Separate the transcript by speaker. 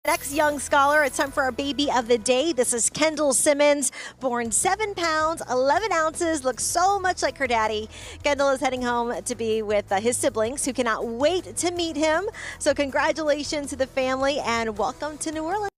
Speaker 1: Next young scholar, it's time for our baby of the day. This is Kendall Simmons, born 7 pounds, 11 ounces, looks so much like her daddy. Kendall is heading home to be with his siblings who cannot wait to meet him. So congratulations to the family and welcome to New Orleans.